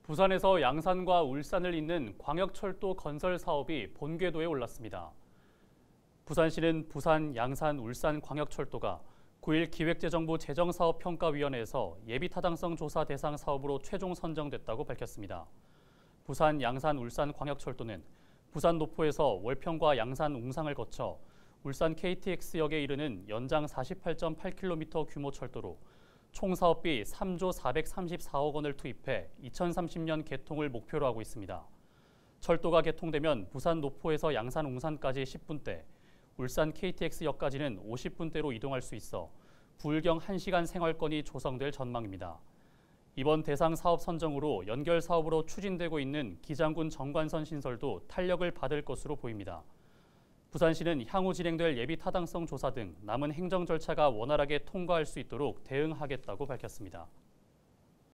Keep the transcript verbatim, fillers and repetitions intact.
부산에서 양산과 울산을 잇는 광역철도 건설 사업이 본궤도에 올랐습니다. 부산시는 부산, 양산, 울산 광역철도가 구 일 기획재정부 재정사업평가위원회에서 예비타당성 조사 대상 사업으로 최종 선정됐다고 밝혔습니다. 부산, 양산, 울산 광역철도는 부산 노포에서 월평과 양산 웅상을 거쳐 울산 케이티엑스역에 이르는 연장 사십팔 점 팔 킬로미터 규모 철도로 총 사업비 삼조 사백삼십사억 원을 투입해 이천삼십 년 개통을 목표로 하고 있습니다. 철도가 개통되면 부산 노포에서 양산 웅산까지 십 분대, 울산 케이티엑스역까지는 오십 분대로 이동할 수 있어 부울경 한 시간 생활권이 조성될 전망입니다. 이번 대상 사업 선정으로 연결 사업으로 추진되고 있는 기장군 정관선 신설도 탄력을 받을 것으로 보입니다. 부산시는 향후 진행될 예비 타당성 조사 등 남은 행정 절차가 원활하게 통과할 수 있도록 대응하겠다고 밝혔습니다.